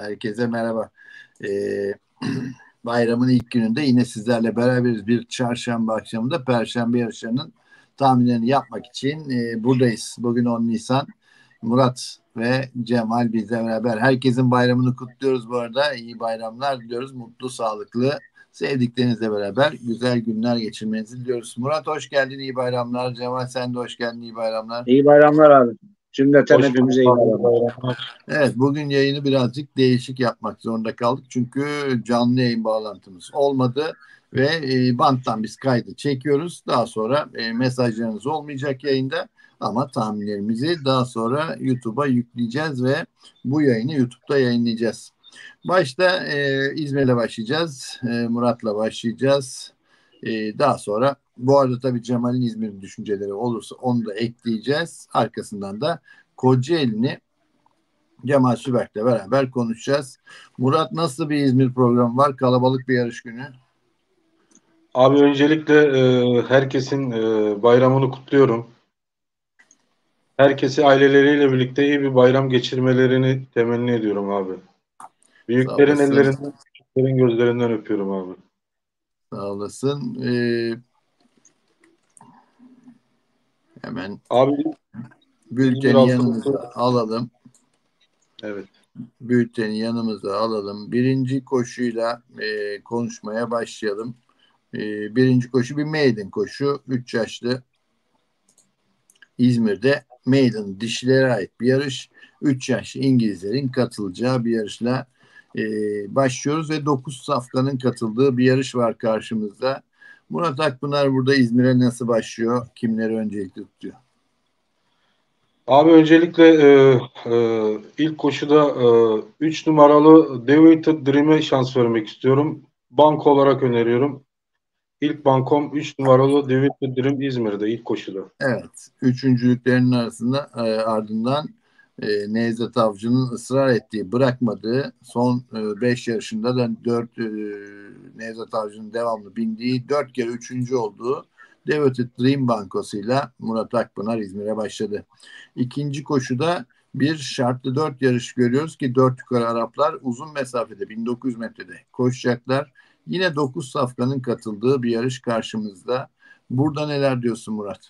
Herkese merhaba. Ee, Bayramın ilk gününde yine sizlerle beraberiz. Bir çarşamba akşamında Perşembe yarışlarının tahminlerini yapmak için buradayız. Bugün 10 Nisan. Murat ve Cemal bizle beraber. Herkesin bayramını kutluyoruz bu arada. İyi bayramlar diliyoruz. Mutlu, sağlıklı, sevdiklerinizle beraber güzel günler geçirmenizi diliyoruz. Murat hoş geldin, iyi bayramlar. Cemal sen de hoş geldin, iyi bayramlar. İyi bayramlar abi. Cümleten Hoş bulduk hepimize iyi abi. bayramlar. Evet, bugün yayını birazcık değişik yapmak zorunda kaldık. Çünkü canlı yayın bağlantımız olmadı ve banttan biz kaydı çekiyoruz. Daha sonra mesajlarınız olmayacak yayında ama tahminlerimizi daha sonra YouTube'a yükleyeceğiz ve bu yayını YouTube'da yayınlayacağız. Başta İzmir'le başlayacağız, Murat'la başlayacağız. Daha sonra bu arada tabii Cemal'in İzmir'in düşünceleri olursa onu da ekleyeceğiz. Arkasından da Kocaeli'ni Cemal Süberk'le beraber konuşacağız. Murat nasıl bir İzmir programı var? Kalabalık bir yarış günü. Abi öncelikle herkesin bayramını kutluyorum. Herkesi aileleriyle birlikte iyi bir bayram geçirmelerini temenni ediyorum abi. Sağ Büyüklerin olasın. ellerinden, küçüklerin gözlerinden öpüyorum abi. Sağ olasın. Hemen Abi İzmir bülteni halkımızı yanımıza alalım. evet. Bülteni yanımıza alalım. Birinci koşuyla konuşmaya başlayalım. Birinci koşu bir maiden koşu. 3 yaşlı İzmir'de maiden dişilere ait bir yarış. 3 yaşlı İngilizlerin katılacağı bir yarışla e, başlıyoruz ve 9 safkanın katıldığı bir yarış var karşımızda. Murat Akpınar burada İzmir'e nasıl başlıyor? Kimleri öncelikli tutuyor? Abi öncelikle ilk koşuda 3 numaralı Deviated Dream'e şans vermek istiyorum. Banko olarak öneriyorum. İlk bankom 3 numaralı Deviated Dream İzmir'de ilk koşuda. Evet, üçüncülüklerinin arasında ardından Nevzat Avcı'nın ısrar ettiği, bırakmadığı son 5 yarışında da 4 Nevzat Avcı'nın devamlı bindiği 4 kere üçüncü olduğu Devoted Dream Bankosu'yla Murat Akpınar İzmir'e başladı. İkinci koşuda bir şartlı 4 yarış görüyoruz ki 4 yukarı Araplar uzun mesafede 1900 metrede koşacaklar. Yine 9 safkanın katıldığı bir yarış karşımızda. Burada neler diyorsun Murat?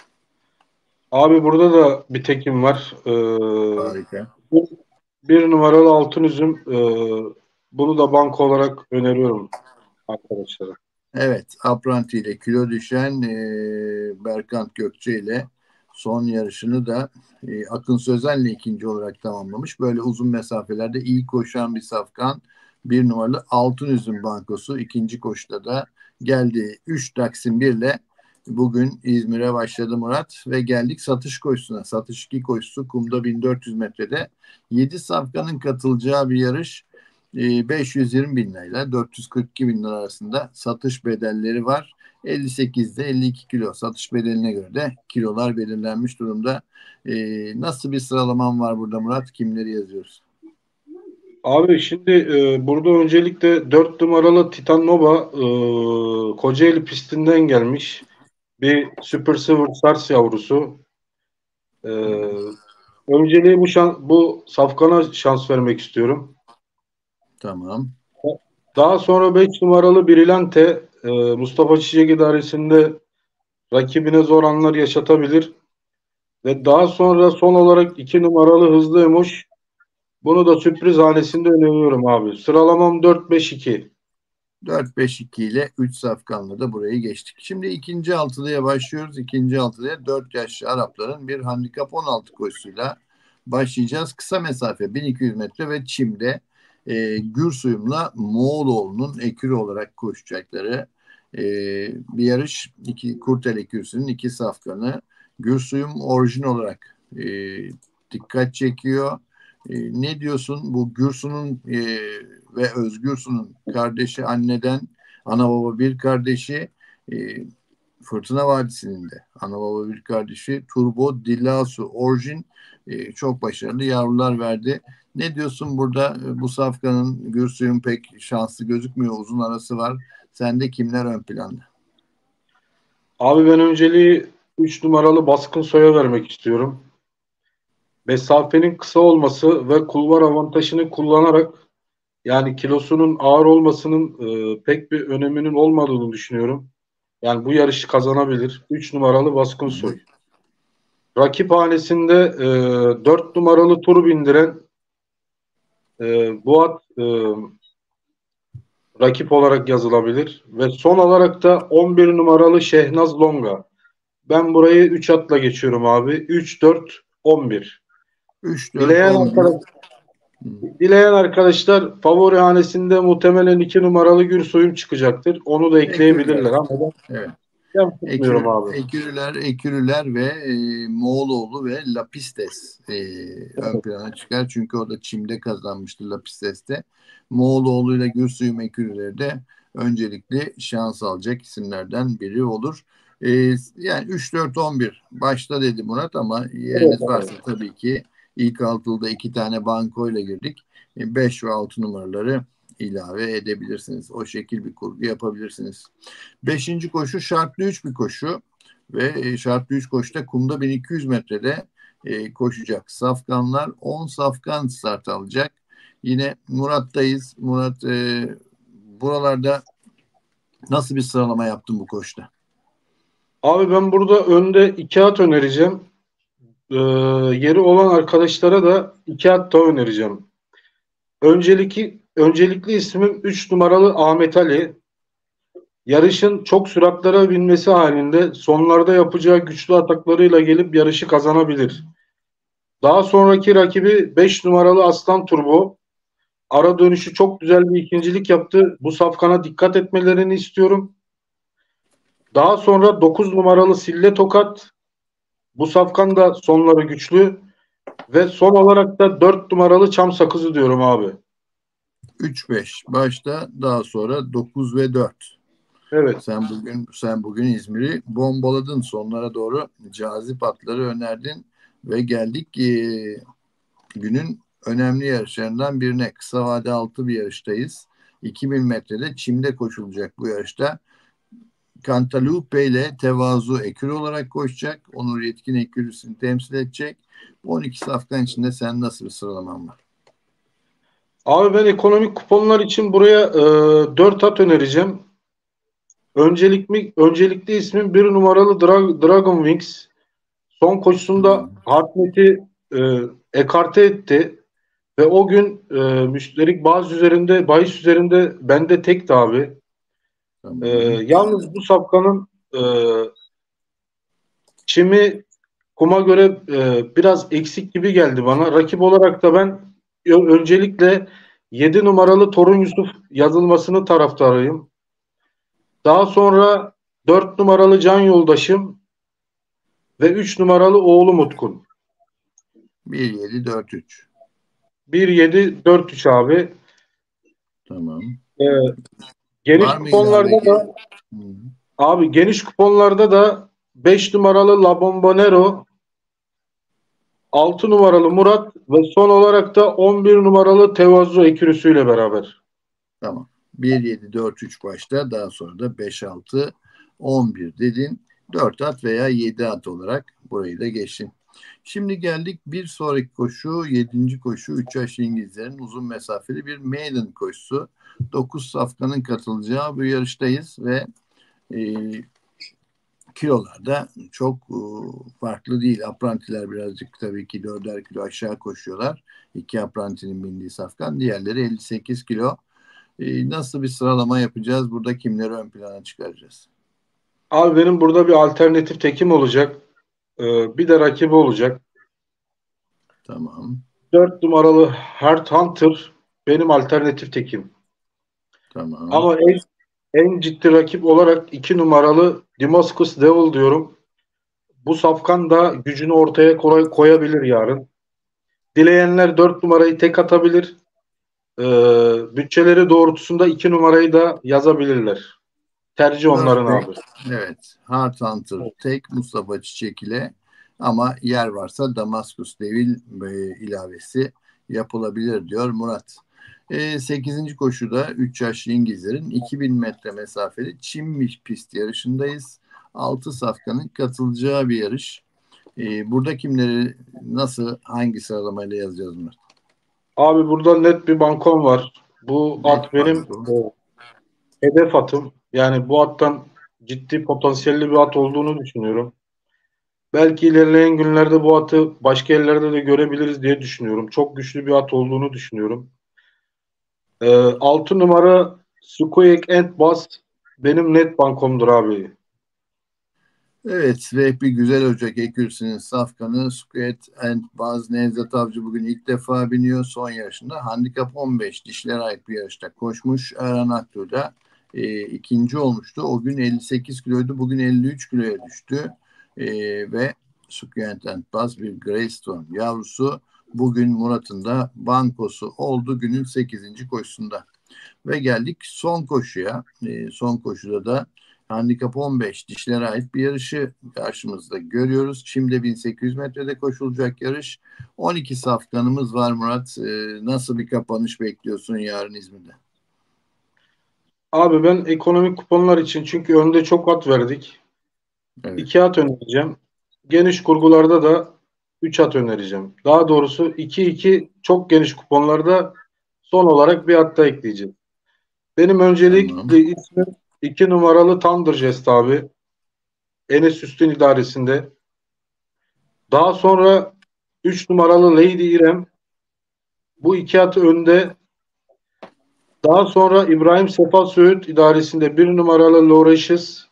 Abi burada da bir tekim var. Harika. Bir numaralı altın üzüm. Bunu da banko olarak öneriyorum arkadaşlara. Evet, Apranti ile kilo düşen Berkant Gökçe ile son yarışını da Akın Sözen'le ikinci olarak tamamlamış. Böyle uzun mesafelerde iyi koşan bir safkan. Bir numaralı Altın Üzüm Bankosu ikinci koşuda da geldi. 3 Taksim 1 ile bugün İzmir'e başladı Murat ve geldik satış koşusuna. Satış 2 koşusu kumda 1400 metrede. 7 safkanın katılacağı bir yarış. 520 bin lirayla 442 bin lira arasında satış bedelleri var. 58'de 52 kilo satış bedeline göre de kilolar belirlenmiş durumda. Nasıl bir sıralaman var burada Murat? Kimleri yazıyoruz? Abi şimdi burada öncelikle 4 numaralı Titan Nova Kocaeli pistinden gelmiş. Bir Super Silver Stars yavrusu. E, Önceliği bu safkana şans vermek istiyorum. Tamam. Daha sonra 5 numaralı Brilante Mustafa Çiçek idaresinde rakibine zor anlar yaşatabilir. Ve daha sonra son olarak 2 numaralı Hızlı Emoş. Bunu da sürpriz hanesinde öneriyorum abi. Sıralamam 4-5-2. 4-5-2 ile 3 safkanla da burayı geçtik. Şimdi ikinci altılıya başlıyoruz. İkinci altılıya 4 yaşlı Arapların bir handikap 16 koşusuyla başlayacağız. Kısa mesafe 1200 metre ve çimde Gürsuyum'la Moğoloğlu'nun ekürü olarak koşacakları e, bir yarış. Kurtel ekürüsünün iki safkanı. Gürsuyum orijin olarak dikkat çekiyor. Ne diyorsun bu Gürsu'nun ve Özgürsu'nun kardeşi anneden ana baba bir kardeşi e, Fırtına Vadisi'nin de ana baba bir kardeşi Turbo Dilasu Orjin çok başarılı yavrular verdi. Ne diyorsun burada bu safkanın Gürsuy'un pek şanslı gözükmüyor. Uzun arası var. Sende kimler ön planda? Abi ben önceliği 3 numaralı Baskın Soy'a vermek istiyorum. mesafenin kısa olması ve kulvar avantajını kullanarak, yani kilosunun ağır olmasının pek bir öneminin olmadığını düşünüyorum. Yani bu yarışı kazanabilir. 3 numaralı Baskın Soy. Rakip hanesinde 4 numaralı tur bindiren Boğat rakip olarak yazılabilir. Ve son olarak da 11 numaralı Şehnaz Longa. Ben burayı 3 atla geçiyorum abi. 3, 4, 11. 3, 4, Dileyen 11. Dileyen arkadaşlar favori hanesinde muhtemelen 2 numaralı Gürsoy'um çıkacaktır. Onu da ekleyebilirler ama Evet. ben tutmuyorum abi. Ekürüler ve Moğoloğlu ve Lapistes ön plana çıkar. Çünkü o da çimde kazanmıştı Lapistes'te. Moğoloğlu ile Gürsüyüm Ekürüleri de öncelikli şans alacak isimlerden biri olur. Yani 3-4-11 başta dedi Murat ama yeriniz varsa tabii ki ilk altılıda 2 tane bankoyla girdik. 5 ve 6 numaraları ilave edebilirsiniz. O şekil bir kurgu yapabilirsiniz. 5. koşu şartlı 3 bir koşu ve şartlı 3 koşuda kumda 1200 metrede koşacak. Safkanlar 10 safkan start alacak. Yine Murat'tayız. Murat buralarda nasıl bir sıralama yaptın bu koşuda? Abi ben burada önde 2 at önereceğim. Yeri olan arkadaşlara da 2 at daha önereceğim. Öncelikli ismim 3 numaralı Ahmet Ali. Yarışın çok süratlere binmesi halinde sonlarda yapacağı güçlü ataklarıyla gelip yarışı kazanabilir. Daha sonraki rakibi 5 numaralı Aslan Turbo. Ara dönüşü çok güzel bir ikincilik yaptı. Bu safkana dikkat etmelerini istiyorum. Daha sonra 9 numaralı Sille Tokat. Bu safkan da sonları güçlü. Ve son olarak da 4 numaralı Çam Sakızı diyorum abi. 3-5 başta, daha sonra 9 ve 4. Evet. Sen bugün İzmir'i bombaladın. Sonlara doğru cazip atları önerdin ve geldik günün önemli yarışlarından birine. Kısa vade altı bir yarıştayız. 2000 metrede çimde koşulacak bu yarışta. Cantalupe ile Tevazu ekürü olarak koşacak. Onur Yetkin ekürüsünü temsil edecek. 12 safkan içinde sen nasıl bir sıralaman var? Abi ben ekonomik kuponlar için buraya 4 at önereceğim. Öncelikli ismim 1 numaralı Dragon Wings. Son koşusunda Hartnett'i ekarte etti. Ve o gün müşterik bahis üzerinde bende tekti abi. Tamam. Yalnız bu safkanın çimi kuma göre biraz eksik gibi geldi bana. Rakip olarak da ben öncelikle 7 numaralı Torun Yusuf yazılmasını taraftarıyım. Daha sonra 4 numaralı Can Yoldaşım ve 3 numaralı Oğlum Utkun. 1-7-4-3. 1-7-4-3 abi. Tamam. Geniş Var mı kuponlarda da abi geniş kuponlarda da 5 numaralı La Bombonero, 6 numaralı Murat ve son olarak da 11 numaralı Tevazu ekürüsüyle beraber. Tamam. 1-7-4-3 başta, daha sonra da 5-6-11 dedin. 4 at veya 7 at olarak burayı da geçtin. Şimdi geldik bir sonraki koşu, 7. koşu 3 yaş İngilizlerin uzun mesafeli bir maiden koşusu. 9 safkanın katılacağı bu yarıştayız ve kilolarda çok farklı değil. Aprantiler birazcık tabii ki 4'er kilo aşağı koşuyorlar. 2 aprantinin bindiği safkan. Diğerleri 58 kilo. Nasıl bir sıralama yapacağız? Burada kimleri ön plana çıkaracağız? Abi benim burada bir alternatif tekim olacak. Bir de rakibi olacak. Tamam. 4 numaralı Heart Hunter benim alternatif tekim. Tamam. Ama en ciddi rakip olarak 2 numaralı Damascus Devil diyorum. Bu safkan da gücünü ortaya koyabilir yarın. Dileyenler 4 numarayı tek atabilir. Bütçeleri doğrultusunda 2 numarayı da yazabilirler. Tercih onların abi. Evet. Heart Hunter tek, Mustafa Çiçek ile, ama yer varsa Damascus Devil ilavesi yapılabilir diyor Murat. 8. koşuda 3 yaşlı İngilizlerin 2000 metre mesafeli çim pist yarışındayız. 6 safkanın katılacağı bir yarış. Burada kimleri nasıl, hangi sıralamayla yazacağız bunları? Abi burada net bir bankom var. Bu Net at benim banko. hedef atım. Yani bu attan ciddi potansiyelli bir at olduğunu düşünüyorum. Belki ilerleyen günlerde bu atı başka yerlerde de görebiliriz diye düşünüyorum. Çok güçlü bir at olduğunu düşünüyorum. 6 numara Squeak and Bass benim net bankomdur abi. Evet, ve bir güzel Ocak Ekürüsü'nün safkanı Squat and Baz Nevzat Avcı bugün ilk defa biniyor. Son yarışında handikap 15 dişlere ait bir yarışta koşmuş. Erhan Aktu da ikinci olmuştu. O gün 58 kiloydu. Bugün 53 kiloya düştü. Ve Squat and Baz bir Greystone yavrusu. Bugün Murat'ın da bankosu oldu günün 8. koşusunda. Ve geldik son koşuya. Son koşuda da handikap 15 dişlere ait bir yarışı karşımızda görüyoruz. Çim'de 1800 metrede koşulacak yarış. 12 safkanımız var Murat. Nasıl bir kapanış bekliyorsun yarın İzmir'de? Abi ben ekonomik kuponlar için çünkü önde çok at verdik. Evet. 2 at önereceğim. Geniş kurgularda da 3 at önereceğim. Daha doğrusu 2-2 çok geniş kuponlarda son olarak bir at da ekleyeceğim. Benim Tamam. öncelikli ismim 2 numaralı Thunderjest abi. Enes Üstün idaresinde. Daha sonra 3 numaralı Lady İrem. Bu 2 atı önde. Daha sonra İbrahim Sefa Söğüt idaresinde 1 numaralı Loracious.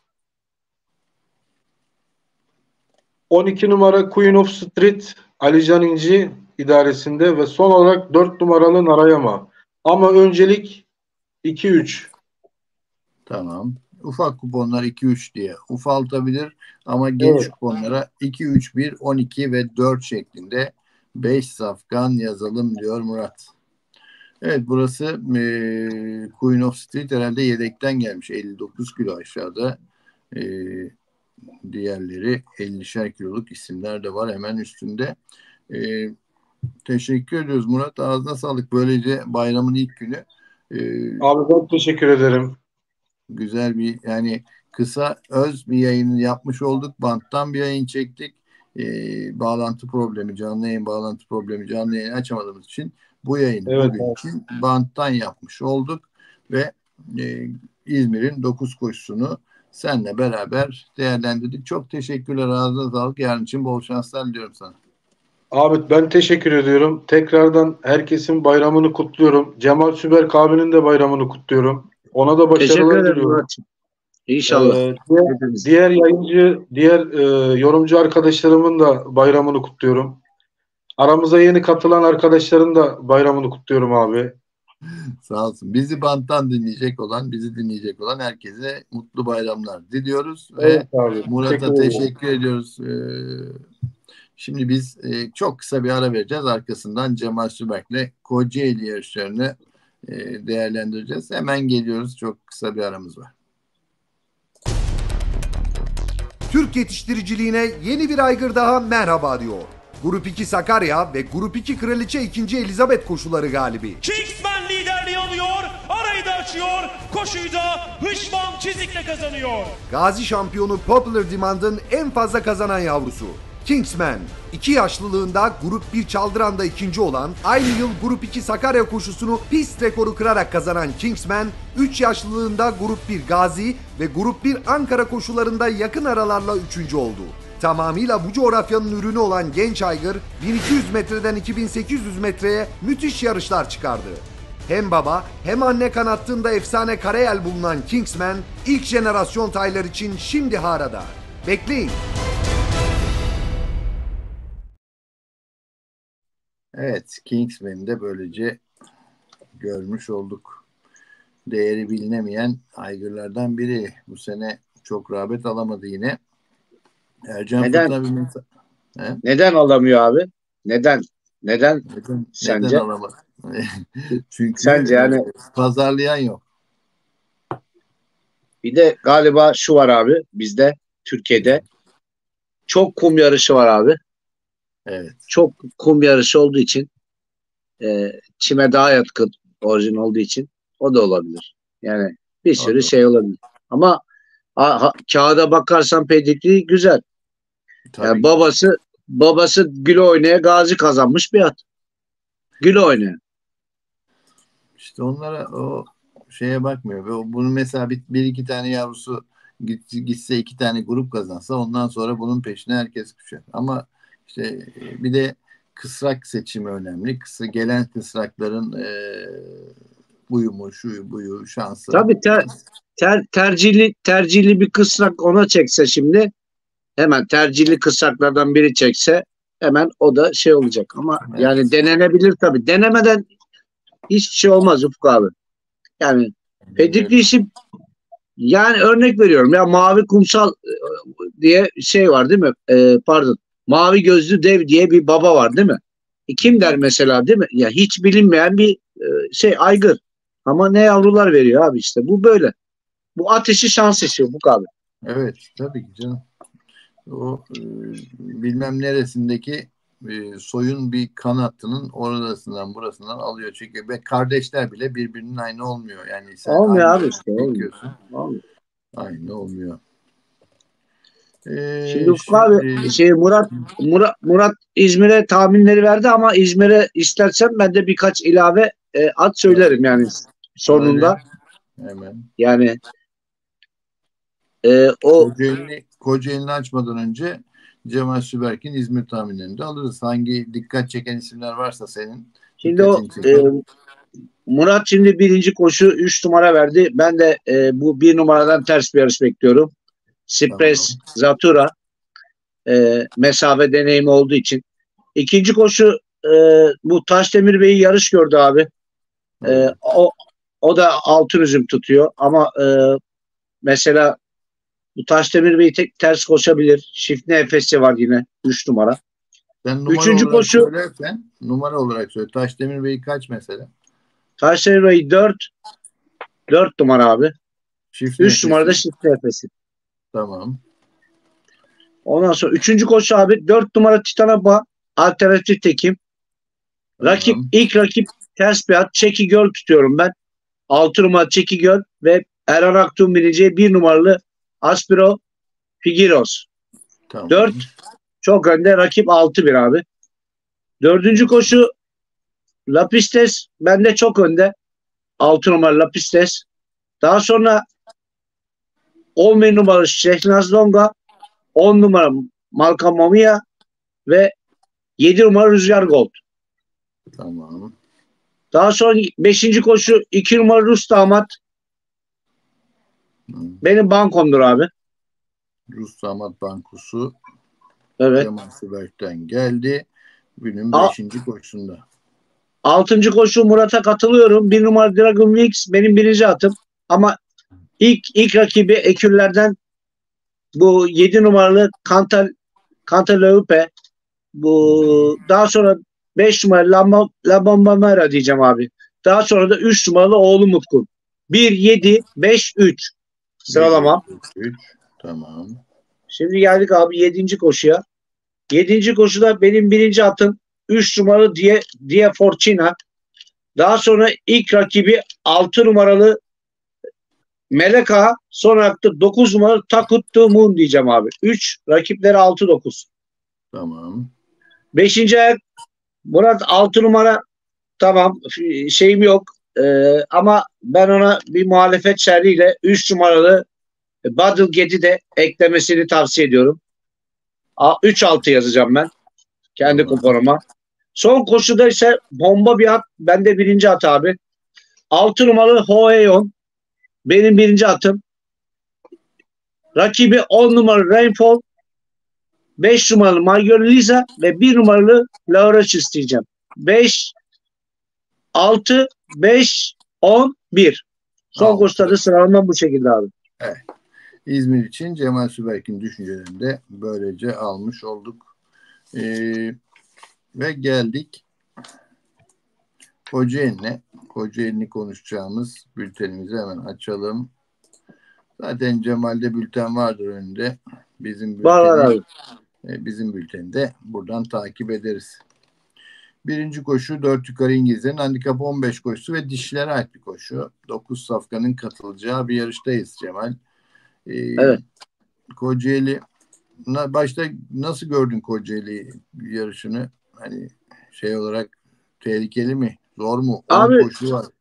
12 numara Queen of Street Alican İnci idaresinde ve son olarak 4 numaralı Narayama. Ama öncelik 2-3. Tamam. Ufak kuponlar 2-3 diye ufaltabilir ama geniş Evet. kuponlara 2-3-1, 12 ve 4 şeklinde 5 safkan yazalım diyor Murat. Evet, burası Queen of Street herhalde yedekten gelmiş. 59 kilo aşağıda. E, Diğerleri 50'şer kiloluk isimler de var hemen üstünde. E, Teşekkür ediyoruz Murat. Ağzına sağlık. Böylece bayramın ilk günü. Abi ben teşekkür ederim. Güzel bir, yani kısa öz bir yayını yapmış olduk. Banttan bir yayın çektik. Bağlantı problemi, canlı yayın bağlantı problemi, canlı yayın açamadığımız için bu yayını Evet bugün abi. için banttan yapmış olduk ve İzmir'in 9 koşusunu seninle beraber değerlendirdik. Çok teşekkürler. Ağzına sağlık. Yarın için bol şanslar diliyorum sana. Abi ben teşekkür ediyorum. Tekrardan herkesin bayramını kutluyorum. Cemal Süberk abinin de bayramını kutluyorum. Ona da Teşekkür başarılar ederim diliyorum. Murat'cığım. İnşallah. Hepimiz. Diğer yayıncı, diğer yorumcu arkadaşlarımın da bayramını kutluyorum. Aramıza yeni katılan arkadaşların da bayramını kutluyorum abi. Sağ olsun. Bizi dinleyecek olan herkese mutlu bayramlar diliyoruz ve Evet abi. Murat'a Teşekkür ederim. teşekkür ediyoruz. Şimdi biz çok kısa bir ara vereceğiz. Arkasından Cemal Süberk'le Kocaeli yarışlarını değerlendireceğiz. Hemen geliyoruz. Çok kısa bir aramız var. Türk yetiştiriciliğine yeni bir aygır daha merhaba diyor. Grup 2 Sakarya ve Grup 2 Kraliçe 2. Elizabeth koşuları galibi. Kingsman liderliği alıyor, arayı da açıyor, koşuyu da Hışman Çizik'le kazanıyor. Gazi şampiyonu Popular Demand'ın en fazla kazanan yavrusu. Kingsman, 2 yaşlılığında Grup 1 Çaldıran'da ikinci olan, aynı yıl Grup 2 Sakarya koşusunu pist rekoru kırarak kazanan Kingsman, 3 yaşlılığında Grup 1 Gazi ve Grup 1 Ankara koşularında yakın aralarla 3. oldu. Tamamıyla bu coğrafyanın ürünü olan genç aygır 1200 metreden 2800 metreye müthiş yarışlar çıkardı. Hem baba hem anne kanattığında efsane Karayel bulunan Kingsman ilk jenerasyon taylar için şimdi harada. Bekleyin. Evet, Kingsman'i de böylece görmüş olduk. Değeri bilinemeyen aygırlardan biri. Bu sene çok rağbet alamadı yine. Ercan Neden? Fırtına bir mesaj. Neden alamıyor abi? Neden? Neden Neden sence? alamadı? Çünkü Sence yani pazarlayan yok. bir de galiba şu var abi bizde Türkiye'de çok kum yarışı var abi. Evet. Çok kum yarışı olduğu için çime daha yatkın orijin olduğu için o da olabilir. Yani bir sürü Anladım. şey olabilir. Ama kağıda bakarsan pedigri güzel. Tabii Yani ki. babası güle oynaya Gazi kazanmış bir at. Güle oynaya. İşte onlara o şeye bakmıyor. Ve bunun mesela bir iki tane yavrusu gitse iki tane grup kazansa ondan sonra bunun peşine herkes düşer. Ama işte bir de kısrak seçimi önemli. Gelen kısrakların uyumu, şu buyu, şansı. Tabii tercihli bir kısrak ona çekse şimdi, hemen tercihli kısraklardan biri çekse hemen o da şey olacak. Ama Evet. yani denenebilir tabii. Denemeden hiçbir şey olmaz Ufuk abi. Yani pedigri işi, yani örnek veriyorum ya, mavi kumsal diye şey var değil mi? Pardon. Mavi gözlü dev diye bir baba var değil mi? Kim der mesela değil mi? Ya hiç bilinmeyen bir aygır. Ama ne yavrular veriyor abi işte. Bu böyle. Bu ateşi şans işi bu abi. Evet, tabii ki canım. O bilmem neresindeki soyun bir kanattının orasından burasından alıyor. Çünkü ve kardeşler bile birbirinin aynı olmuyor. Yani sen Olmuyor aynı abi işte. bekliyorsun. Olmuyor. Aynı olmuyor. Şimdi Ufuk abi Murat İzmir'e tahminleri verdi ama İzmir'e istersen ben de birkaç ilave at söylerim yani sonunda. Hemen. Yani o Kocaeli'ni açmadan önce Cemal Süberk'in İzmir tahminlerini de alırız. Hangi dikkat çeken isimler varsa senin şimdi o Murat şimdi birinci koşu 3 numara verdi. Ben de bu 1 numaradan ters bir yarış bekliyorum. Spres Zatura mesafe deneyimi olduğu için. İkinci koşu bu Taşdemir Bey'i yarış gördü abi. O da altın üzüm tutuyor ama mesela bu Taşdemir Bey ters koşabilir. Şifne Efes'i var yine 3 numara. Sen numara Üçüncü olarak koşu söylersen numara olarak söyle. Taşdemir Bey kaç mesela? Taşdemir Bey 4 numara abi. Şifne 3 numarada Efes'i. Şifne Efes'i. Tamam. Ondan sonra 3. koşu abi 4 numara Titanaba alternatif tekim. Tamam. İlk rakip ters bir at. Çeki Göl tutuyorum ben. 6 numara Çeki Göl ve Erhan Aktuğ'un bineceği 1 numaralı Aspiro Figiros. Tamam. 4 çok önde, rakip 6-1 abi. 4. koşu Lapistes bende çok önde. 6 numara Lapistes. Daha sonra 11 numaralı Şehnaz Longa, 10 numara Malcolm Mamia ve 7 numara Rüzgar Gold. Tamam. Daha sonra 5. koşu 2 numara Rus Damat. Benim bankomdur abi. Rus Damat Bankosu. Evet. Cemal Süberk'ten geldi. Günün 5. koşusunda. 6. koşu Murat'a katılıyorum. 1 numara Dragon Wings benim birinci atım. Ama ilk rakibi Ekürlerden bu 7 numaralı Cantaloupe. Bu daha sonra 5 numaralı La Bombamera diyeceğim abi. Daha sonra da 3 numaralı Oğlu Mutkun. 1, 7, 5, 3 sıralama. 3. Tamam. Şimdi geldik abi 7. koşuya. 7. koşuda benim birinci atım 3 numaralı Die Fortuna. Daha sonra ilk rakibi 6 numaralı Meleka. Sonra 9 numaralı Takut the Moon diyeceğim abi. 3 rakipleri 6-9. Tamam. 5. ayak Murat 6 numara, tamam şeyim yok. Ama ben ona bir muhalefet şerriyle 3 numaralı Battle Get'i de eklemesini tavsiye ediyorum. 3-6 yazacağım ben. Kendi kuponuma. Son koşuda ise bomba bir at. Bende birinci at abi. 6 numaralı Hoeyon. Benim birinci atım. Rakibi 10 numaralı Rainfall. 5 numaralı Major Lisa ve 1 numaralı Laura isteyeceğim. 5, 6, 5, 10, 1. Son koşuda da sıralamam bu şekilde abi. Evet. İzmir için Cemal Süberk'in düşüncelerini de böylece almış olduk. Ve geldik Kocaeli'ne. Kocaeli'ni konuşacağımız bültenimizi hemen açalım. Zaten Cemal'de bülten vardır önünde. Bizim bülteni de buradan takip ederiz. Birinci koşu 4 yukarı İngilizlerin handikap 15 koşusu ve dişilere ait bir koşu. 9 safkanın katılacağı bir yarıştayız Cemal. Evet. Kocaeli başta nasıl gördün Kocaeli yarışını? Hani şey olarak tehlikeli mi? Zor mu? 10 Abi koşu var.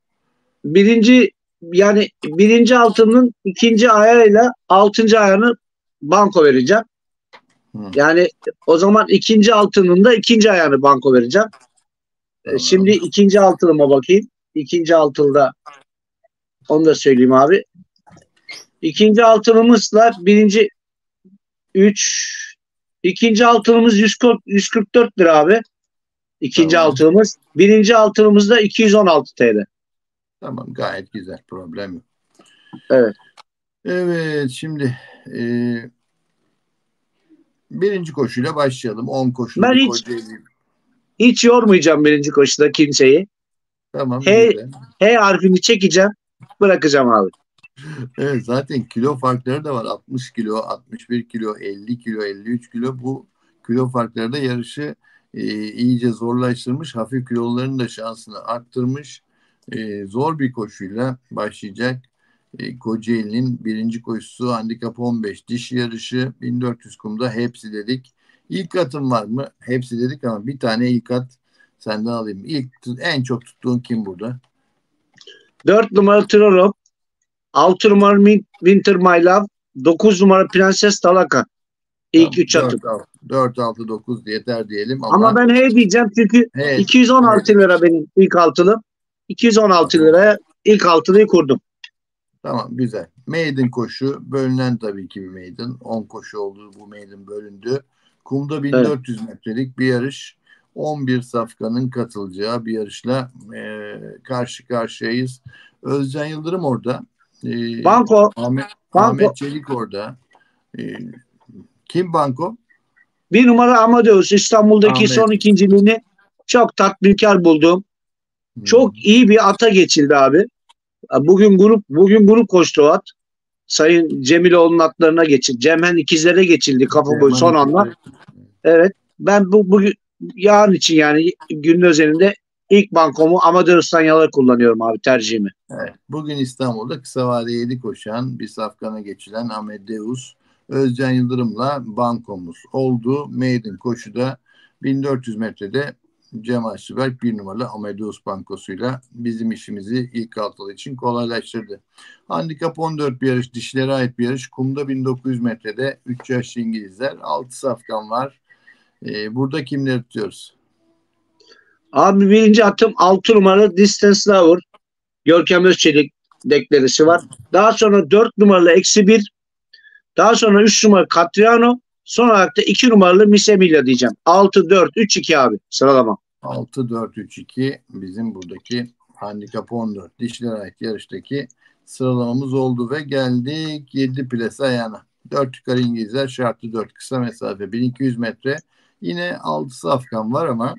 birinci altının ikinci ayağıyla altıncı ayağını banko vereceğim. Hı, Yani o zaman ikinci altının da ikinci ayağını banko vereceğim. tamam. Şimdi ikinci altılıma bakayım. İkinci altılıda onu da söyleyeyim abi. İkinci altılımızla birinci 3, ikinci altılımız 144 lira abi. İkinci Tamam. altılımız. Birinci altılımız da 216 TL. Tamam, gayet güzel. Problem yok. Evet. Evet, şimdi birinci koşuyla başlayalım. 10 koşulu Ben bir hiç Kocaeli. hiç yormayacağım birinci koşuda kimseyi. Tamam, H, güzel. H harfini çekeceğim. Bırakacağım abi. Evet, zaten kilo farkları da var. 60 kilo, 61 kilo, 50 kilo, 53 kilo. Bu kilo farkları da yarışı iyice zorlaştırmış. Hafif kiloların da şansını arttırmış. Zor bir koşuyla başlayacak. Kocaeli'nin birinci koşusu handikap 15 dişi yarışı 1400 kumda hepsi dedik. İlk atım var mı? Hepsi dedik ama bir tane ilk at senden alayım. En çok tuttuğun kim burada? 4 numara Trorop, 6 numara Winter My Love, 9 numara Prenses Talaka. İlk Tamam, 3 atım. 4, 6, 9 yeter diyelim Ama ama ben H diyeceğim çünkü evet, 216 evet. lira benim ilk altılım. 216 Tamam. liraya ilk altılıyı kurdum. Tamam, güzel. Maiden koşu bölünen tabii ki bir maiden. 10 koşu oldu, bu maiden bölündü. Kumda Evet. 1400 metrelik bir yarış. 11 safkanın katılacağı bir yarışla karşı karşıyayız. Özcan Yıldırım orada. Banko. Ahmet Çelik orada. E, kim banko? Bir numara Amadeus İstanbul'daki Ahmet. son ikinciliğini çok tatminkar buldum. Çok iyi bir ata geçildi abi. Bugün grup koştu o at. Sayın Cemiloğlu'nun atlarına geçildi. Cemhen ikizlere geçildi kafa boyu son anda. Evet. Ben bugün yarın için yani günün özelinde ilk bankomu Amadeus'tan yana kullanıyorum abi tercihimi. Evet, bugün İstanbul'da kısa vade 7 koşan bir safkana geçilen Amadeus Özcan Yıldırım'la bankomuz oldu. Maiden koşuda 1400 metrede Cemal Süberk bir numaralı Amadeus bankosuyla bizim işimizi ilk altılı için kolaylaştırdı. Handikap 14 bir yarış, dişilere ait bir yarış. Kumda 1900 metrede 3 yaşlı İngilizler. 6 safkan var. Burada kimleri tutuyoruz? Abi birinci atım 6 numaralı Distance Lover. Görkem Özçelik deklaresi var. Daha sonra 4 numaralı -1. Daha sonra 3 numaralı Catriano. Son olarak da 2 numaralı Miss Emilia diyeceğim. 6-4-3-2 abi sıralama. 6-4-3-2 bizim buradaki handikap 14 dişlere ait yarıştaki sıralamamız oldu ve geldik 7 plase ayağına. 4 yukarı İngilizler şartlı 4 kısa mesafe 1200 metre. Yine 6 safkan var ama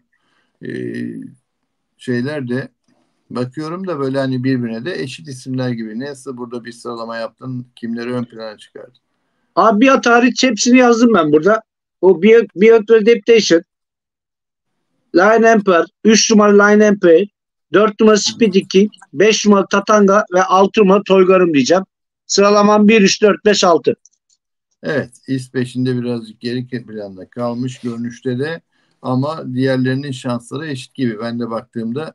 şeyler de bakıyorum da böyle hani birbirine de eşit isimler gibi. Nasıl burada bir sıralama yaptın? Kimleri ön plana çıkardın? Abi bir at hariç hepsini yazdım ben burada. O Beyond Adaptation, Line Emperor, 3 numaralı Line Emperor, 4 numaralı Speedy King, 5 numaralı Tatanga ve 6 numaralı Toygar'ım diyeceğim. Sıralamam 1, 3, 4, 5, 6. Evet, iz peşinde birazcık geri planda kalmış görünüşte de ama diğerlerinin şansları eşit gibi. Ben de baktığımda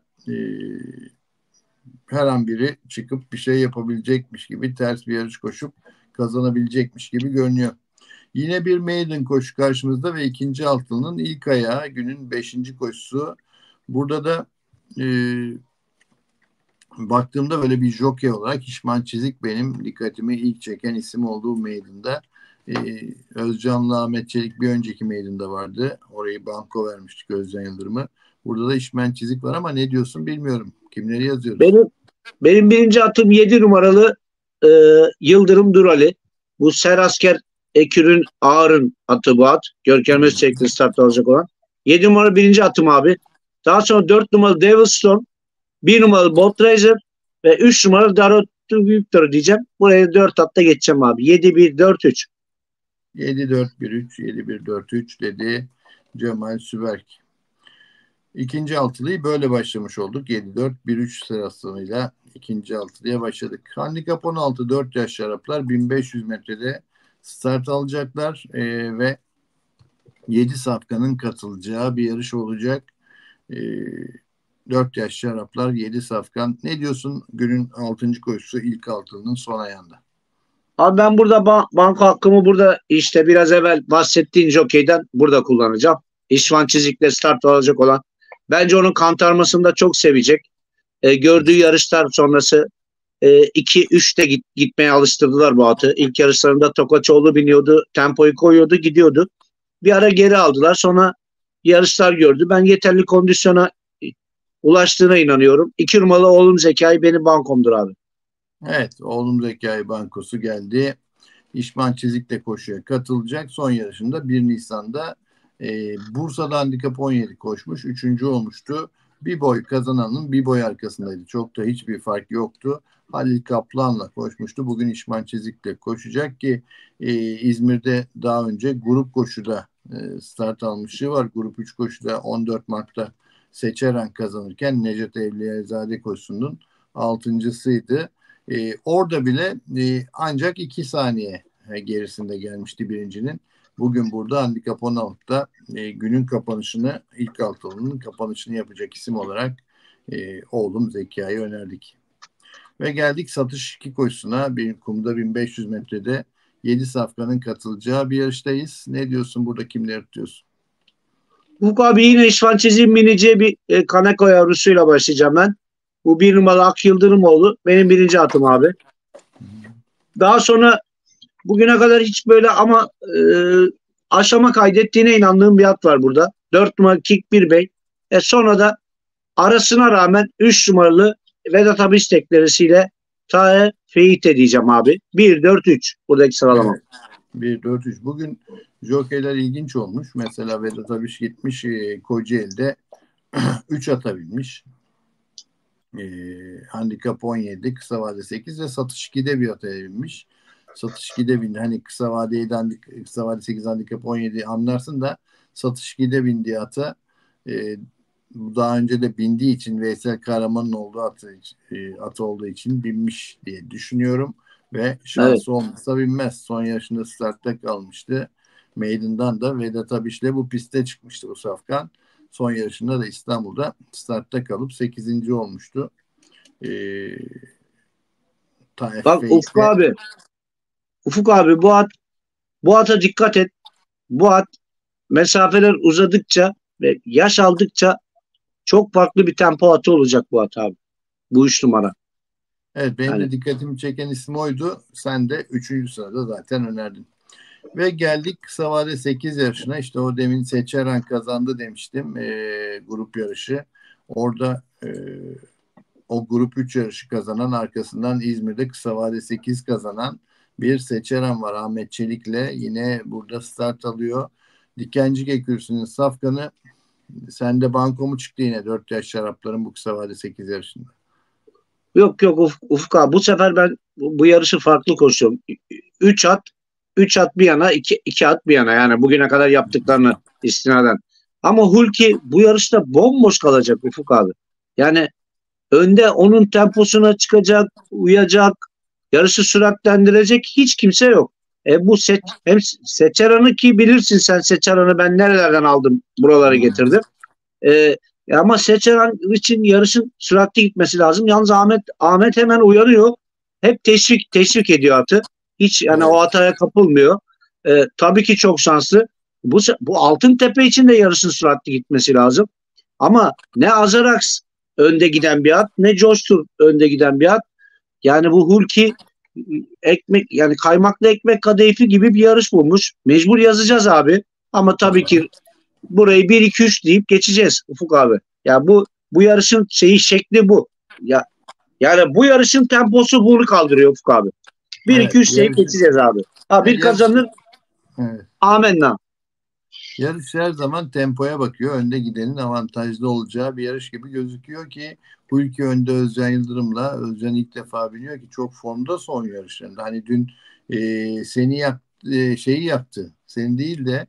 her an biri çıkıp bir şey yapabilecekmiş gibi ters bir yarış koşup kazanabilecekmiş gibi görünüyor. Yine bir maiden koşu karşımızda ve ikinci altının ilk ayağı günün 5. koşusu. Burada da baktığımda böyle bir jockey olarak Hişman Çizik benim dikkatimi ilk çeken isim olduğu maiden'da. Özcan'la Ahmet Çelik bir önceki maiden'da vardı. Orayı banko vermiştik Özcan Yıldırım'ı. Burada da Hişman Çizik var ama ne diyorsun bilmiyorum. Kimleri yazıyoruz? Benim birinci atım 7 numaralı Yıldırım Durali. Bu Serasker Ekür'ün Ağır'ın atı bu at. Görkem Özçelik'te start alacak olan. 7 numaralı birinci atım abi. Daha sonra 4 numaralı Devilstone, 1 numaralı Bolt Racer ve 3 numaralı Darot Victor diyeceğim. Buraya 4 atta geçeceğim abi. 7-1-4-3. 7-4-1-3, 7-1-4-3 dedi Cemal Süberk. İkinci altılıyı böyle başlamış olduk. 7-4-1-3 sırasıyla ikinci altılıya başladık. Handikap 16 4 yaş Araplar 1500 metrede start alacaklar ve 7 safkanın katılacağı bir yarış olacak. 4 yaşlı Araplar, 7 safkan. Ne diyorsun günün 6. koşusu, ilk altının son ayağında? Abi ben burada banko hakkımı burada işte biraz evvel bahsettiğin jokeyden burada kullanacağım. İşvan Çizik'le start alacak olan. Bence onun kantarmasını da çok sevecek. Gördüğü yarışlar sonrası 2-3'te gitmeye alıştırdılar bu atı. İlk yarışlarında Tokaçoğlu biniyordu, tempoyu koyuyordu, gidiyordu. Bir ara geri aldılar. Sonra yarışlar gördü. Ben yeterli kondisyona ulaştığına inanıyorum. 2 numaralı oğlum Zekai benim bankomdur abi. Evet, oğlum Zekai bankosu geldi. İşman Çizik'le koşuya katılacak. Son yarışında 1 Nisan'da Bursa'da handikap 17 koşmuş. 3. olmuştu. Bir boy kazananın bir boy arkasındaydı. Çok da hiçbir fark yoktu. Halil Kaplan'la koşmuştu. Bugün İşman Çizik'le koşacak ki İzmir'de daha önce grup koşuda start almışlığı var. Grup 3 koşuda 14 Mart'ta Seçeren kazanırken Necdet Evliyazade koşusunun 6.'sıydı. Orada bile ancak 2 saniye gerisinde gelmişti birincinin. Bugün burada handikap 16'da günün kapanışını, ilk altılının kapanışını yapacak isim olarak oğlum Zekai'yi önerdik. Ve geldik satış 2 koşusuna. Bir kumda 1500 metrede 7 safkanın katılacağı bir yarıştayız. Ne diyorsun, burada kimleri tutuyorsun? Ufuk abi yine İşvan Çizik'in bineceği bir Kaneko yavrusuyla başlayacağım ben. Bu 1 numaralı Ak Yıldırımoğlu. Benim birinci atım abi. Daha sonra bugüne kadar hiç böyle ama aşama kaydettiğine inandığım bir at var burada. 4 numaralı Kick Bir Bey. Sonra da arasına rağmen 3 numaralı Vedat Abiş teklerisiyle Tahe Feyite diyeceğim abi. 1-4-3 buradaki sıralama. Evet. 1-4-3. Bugün jokeyler ilginç olmuş. Mesela Vedat Abiş gitmiş Kocaeli'de 3 atabilmiş. Handikap 17, kısa vade 8 ve satış 2'de bir ata binmiş. Satış 2'de bindi. Hani kısa vade 8 handikap 17 anlarsın da satış 2'de bindiği ata daha önce de bindiği için Veysel Kahraman'ın olduğu atı olduğu için binmiş diye düşünüyorum ve şansı olmazsa binmez. Son yarışında startta kalmıştı. Maiden'dan da Vedat Abiş'le bu piste çıkmıştı bu safkan. Son yarışında da İstanbul'da startta kalıp 8. olmuştu. Bak Ufuk abi bu ata dikkat et. Bu at mesafeler uzadıkça ve yaş aldıkça çok farklı bir tempo atı olacak bu at abi. Bu 3 numara. Evet, benim de dikkatimi çeken isim oydu. Sen de 3. sırada zaten önerdin. Ve geldik kısa vade 8 yarışına. İşte o demin Seçeren kazandı demiştim. Grup yarışı. Orada o grup 3 yarışı kazanan, arkasından İzmir'de kısa vade 8 kazanan bir Seçeren var. Ahmet Çelik'le yine burada start alıyor. Dikenci Gekürsü'nün safkanı. Sende banko mu çıktı yine 4 yaş şarapların bu kısa vade 8 yarışında? Yok Ufuk abi bu sefer ben bu yarışı farklı koşuyorum. 3 at bir yana 2 at bir yana, yani bugüne kadar yaptıklarını istinaden. Ama Hulki bu yarışta bomboş kalacak Ufuk abi. Yani önde onun temposuna çıkacak, uyacak, yarışı süratlendirecek hiç kimse yok. Hem Seçeran'ı ki bilirsin sen, Seçeran'ı ben nerelerden aldım buralara getirdim. Ama Seçeran için yarışın süratli gitmesi lazım. Yalnız Ahmet hemen uyarıyor. Hep teşvik ediyor atı. Hiç yani o hataya kapılmıyor. Tabii ki çok şanslı. Bu Altıntepe için de yarışın süratli gitmesi lazım. Ama ne Azarax önde giden bir at, ne Coştur önde giden bir at. Yani bu Hulki yani kaymaklı ekmek kadayıfı gibi bir yarış bulmuş. Mecbur yazacağız abi. Ama tabii ki burayı 1-2-3 deyip geçeceğiz Ufuk abi. Ya bu yarışın şekli bu. Yani bu yarışın temposu bunu kaldırıyor Ufuk abi. 1-2-3 deyip geçeceğiz abi. Bir kazanır. Evet. Amenna. Yarış her zaman tempoya bakıyor. Önde gidenin avantajlı olacağı bir yarış gibi gözüküyor ki Hulki önde Özcan Yıldırım'la. Özcan ilk defa biliyor ki çok formda son yarışlarında. Hani dün şeyi yaptı. Seni değil de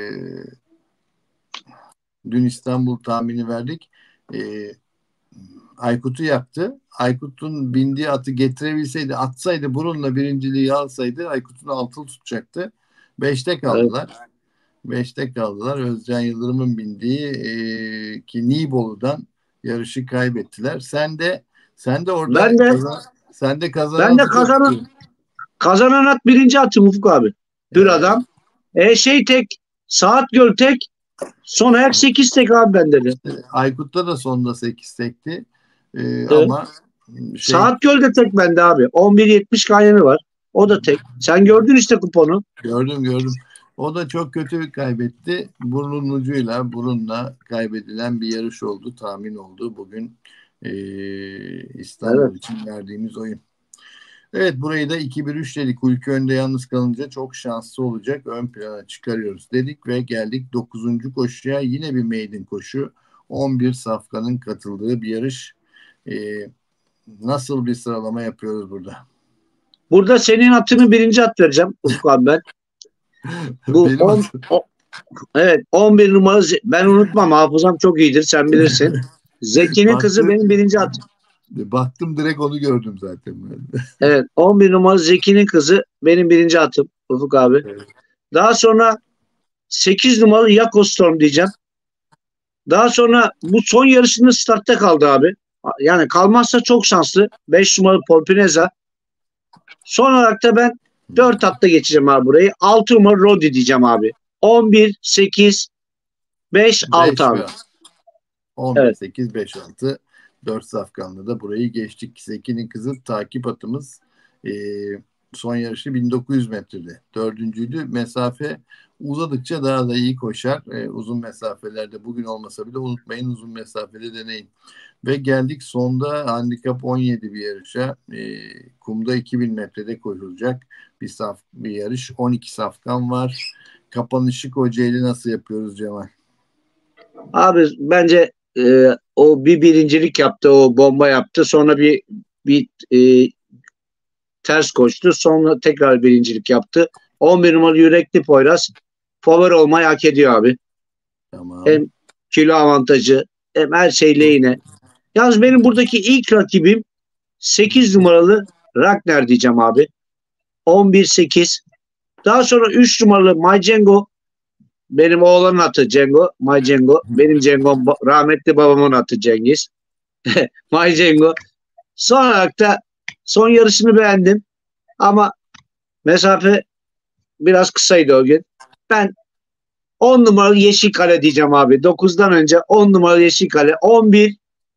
dün İstanbul tahmini verdik. Aykut'u yaptı. Aykut'un bindiği atı getirebilseydi, atsaydı, burunla birinciliği alsaydı Aykut'un altılı tutacaktı. 5'te kaldılar. 5'te kaldılar. Özcan Yıldırım'ın bindiği ki Nibolu'dan yarışı kaybettiler. Sen de orada Ben de sen de ben de kazanan kazanan at birinci atım Ufuk abi. Hür adam. Tek Saat Göl tek son ayak 8 tek abi bende de. Aykut'ta da sonunda 8 tekti. Ama Saat Göl'de tek bende abi. 11.70 kaynemi var. O da tek. Sen gördün işte kuponu. Gördüm. O da çok kötü bir kaybetti. Burunla kaybedilen bir yarış oldu. Tahmin oldu. Bugün İstanbul için verdiğimiz oyun. Evet, burayı da 2-1-3 dedik. Hulki önde yalnız kalınca çok şanslı olacak. Ön plana çıkarıyoruz dedik ve geldik 9. koşuya. Yine bir maiden koşu. 11 safkanın katıldığı bir yarış. Nasıl bir sıralama yapıyoruz burada? Burada senin atını birinci at vereceğim Ufuk abi ben. Bu evet 11 numaralı ben unutmam, hafızam çok iyidir, sen bilirsin. Zeki'nin kızı benim birinci atım. Baktım direkt onu gördüm zaten. Evet 11 numaralı Zeki'nin kızı benim birinci atım Ufuk abi. Evet. Daha sonra 8 numaralı Yakostorm diyeceğim. Daha sonra bu son yarışında startta kaldı abi. Yani kalmazsa çok şanslı. 5 numaralı Polpineza. Son olarak da ben 4 atta geçeceğim abi burayı. 6 numaralı Rodi diyeceğim abi. 11, 8, 5, 6 abi. 11, evet. 8, 5, 6. 4 safkanlı da burayı geçtik. Zeki'nin kızı takip atımız. Son yarışı 1900 metrede. 4.'üydü. Mesafe uzadıkça daha da iyi koşar. Uzun mesafelerde bugün olmasa bile unutmayın, uzun mesafede deneyin. Ve geldik sonda handikap 17 bir yarışa. Kumda 2000 metrede koşulacak bir yarış. 12 safkan var. Kapanışı Kocaeli nasıl yapıyoruz Cemal? Abi bence o bir birincilik yaptı, o bomba yaptı. Sonra bir ters koştu. Sonra tekrar birincilik yaptı. 11 numaralı Yürekli Poyraz favori olmayı hak ediyor abi. Tamam. Hem kilo avantajı hem her şeyle yine. Yalnız benim buradaki ilk rakibim 8 numaralı Ragnar diyeceğim abi. 11-8. Daha sonra 3 numaralı My Cengo. Benim oğlanın atı Cengo. My Cengo. Benim Cengo'm rahmetli babamın atı Cengiz. My Cengo. Son olarak da son yarışını beğendim. Ama mesafe biraz kısaydı o gün. Ben 10 numaralı Yeşilkale diyeceğim abi. 9'dan önce 10 numaralı Yeşilkale. 11,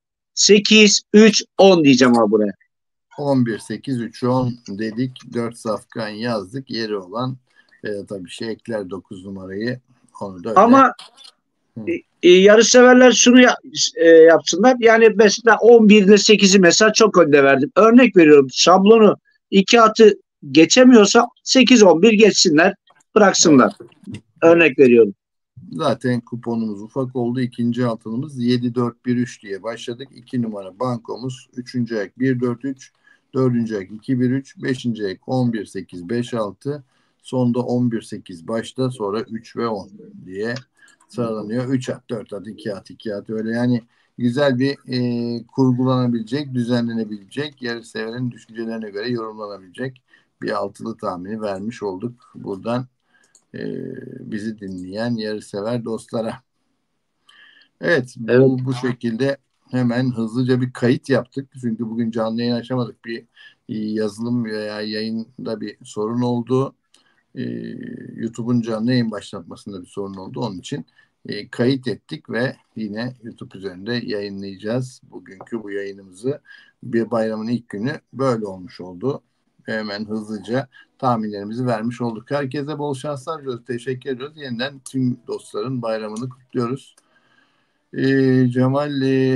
8, 3, 10 diyeceğim abi buraya. 11, 8, 3, 10 dedik. 4 safkan yazdık. Yeri olan tabii ekler 9 numarayı. Onu da öyle. Ama yarış severler şunu yapsınlar. Yani mesela 11 ile 8'i mesela çok önde verdim. Örnek veriyorum. Şablonu 2 atı geçemiyorsa 8-11 geçsinler. Bıraksınlar. Evet. Örnek veriyorum. Zaten kuponumuz ufak oldu. İkinci altınımız 7-4-1-3 diye başladık. 2 numara bankomuz. 3. ayak 1-4-3. 4. ayak 2-1-3. 5. ayak 11-8-5-6. Sonda 11-8 başta, sonra 3 ve 10 diye sıralanıyor. 3 at, 4 at, 2 at, 2 at, öyle yani güzel bir kurgulanabilecek, düzenlenebilecek, yarış severin düşüncelerine göre yorumlanabilecek bir altılı tahmini vermiş olduk. Buradan bizi dinleyen yarış sever dostlara. Evet. Bu şekilde hemen hızlıca bir kayıt yaptık. Çünkü bugün canlı yayın açamadık. Bir yazılım veya yayında bir sorun oldu. YouTube'un canlı yayın başlatmasında bir sorun oldu. Onun için kayıt ettik ve yine YouTube üzerinde yayınlayacağız. Bugünkü bu yayınımızı, bir bayramın ilk günü böyle olmuş oldu. Hemen hızlıca tahminlerimizi vermiş olduk. Herkese bol şanslar diliyoruz. Teşekkür ediyoruz. Yeniden tüm dostların bayramını kutluyoruz. Cemal,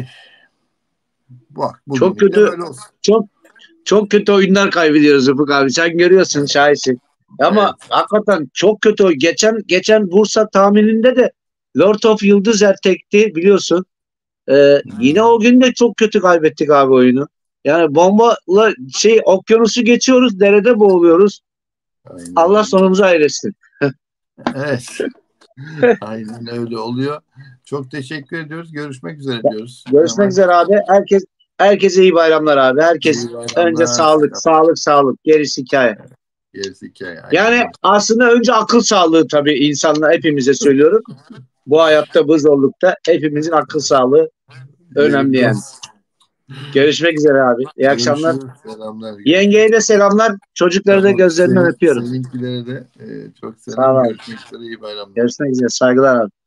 bak çok kötü, çok kötü oyunlar kaybediyoruz Ufuk abi. Sen görüyorsun, şahitsin. Ama evet, hakikaten çok kötü. Geçen Bursa tahmininde de Lord of Yıldız Ertek'ti biliyorsun. Yine o gün de çok kötü kaybettik abi oyunu. Yani bombayla okyanusu geçiyoruz, derede boğuluyoruz. Aynen. Allah sonumuzu hayretsin. Evet. Aynen öyle oluyor. Çok teşekkür ediyoruz. Görüşmek üzere diyoruz. Görüşmek üzere abi. Herkese iyi bayramlar abi. Herkes İyi bayramlar. önce sağlık, sağlık, sağlık. Gerisi hikaye. Gerisi hikaye. Yani aslında önce akıl sağlığı tabii insanla hepimize söylüyorum. Bu hayatta, bu zorlukta hepimizin akıl sağlığı önemli yani. Görüşmek üzere abi. İyi akşamlar. Selamlar. Yengeye de selamlar. Çocukları da gözlerinden öpüyorum. Seninkilere de çok Sağ selam. ol. Görüşmek üzere. İyi bayramlar. Görüşmek üzere. Saygılar abi.